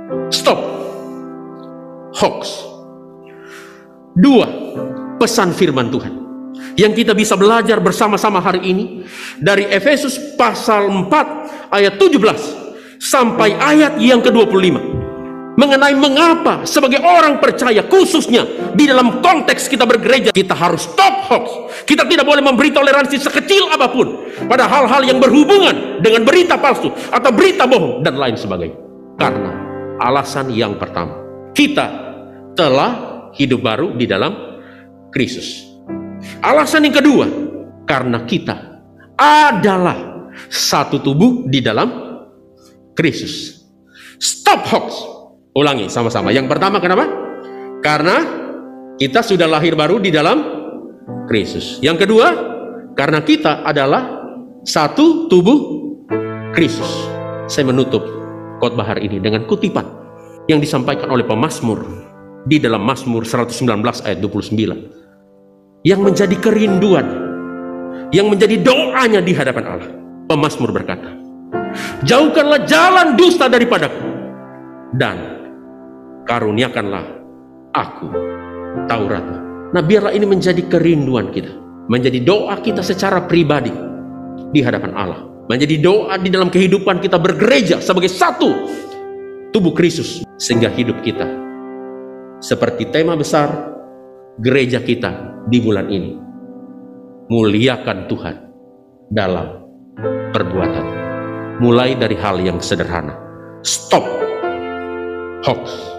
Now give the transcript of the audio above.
Stop hoax. 2. Pesan firman Tuhan yang kita bisa belajar bersama-sama hari ini dari Efesus pasal 4 ayat 17 sampai ayat yang ke-25 mengenai mengapa sebagai orang percaya, khususnya di dalam konteks kita bergereja, kita harus stop hoax. Kita tidak boleh memberi toleransi sekecil apapun pada hal-hal yang berhubungan dengan berita palsu atau berita bohong dan lain sebagainya. Karena alasan yang pertama, kita telah hidup baru di dalam Kristus. Alasan yang kedua, karena kita adalah satu tubuh di dalam Kristus. Stop hoax. Ulangi sama-sama. Yang pertama kenapa? Karena kita sudah lahir baru di dalam Kristus. Yang kedua, karena kita adalah satu tubuh Kristus. Saya menutup khotbah hari ini dengan kutipan yang disampaikan oleh pemazmur di dalam Mazmur 119 ayat 29 yang menjadi kerinduan, yang menjadi doanya di hadapan Allah. Pemazmur berkata, jauhkanlah jalan dusta daripadaku dan karuniakanlah aku Taurat-Mu. Nah, biarlah ini menjadi kerinduan kita, menjadi doa kita secara pribadi di hadapan Allah, menjadi doa di dalam kehidupan kita bergereja sebagai satu tubuh Kristus, sehingga hidup kita seperti tema besar gereja kita di bulan ini, muliakan Tuhan dalam perbuatan. Mulai dari hal yang sederhana, stop hoax.